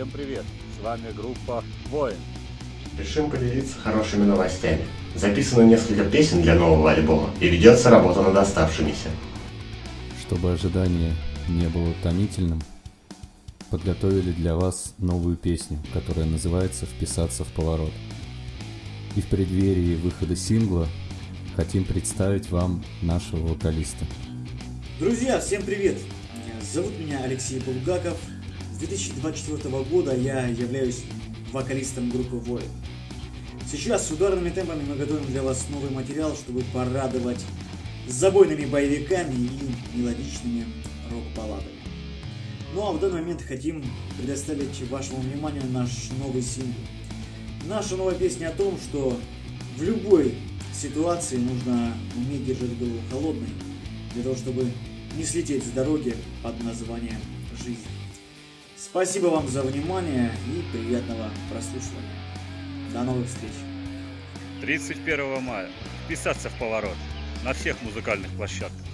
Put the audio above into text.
Всем привет! С вами группа Воин. Решим поделиться хорошими новостями. Записано несколько песен для нового альбома и ведется работа над оставшимися. Чтобы ожидание не было утомительным, подготовили для вас новую песню, которая называется «Вписаться в поворот». И в преддверии выхода сингла хотим представить вам нашего вокалиста. Друзья, всем привет! Зовут меня Алексей Булгаков. С 2024 года я являюсь вокалистом группы Void. Сейчас с ударными темпами мы готовим для вас новый материал, чтобы порадовать забойными боевиками и мелодичными рок-балладами. Ну а в данный момент хотим предоставить вашему вниманию наш новый сингл. Наша новая песня о том, что в любой ситуации нужно уметь держать голову холодной, для того, чтобы не слететь с дороги под названием «Жизнь». Спасибо вам за внимание и приятного прослушивания. До новых встреч. 31 мая. Вписаться в поворот на всех музыкальных площадках.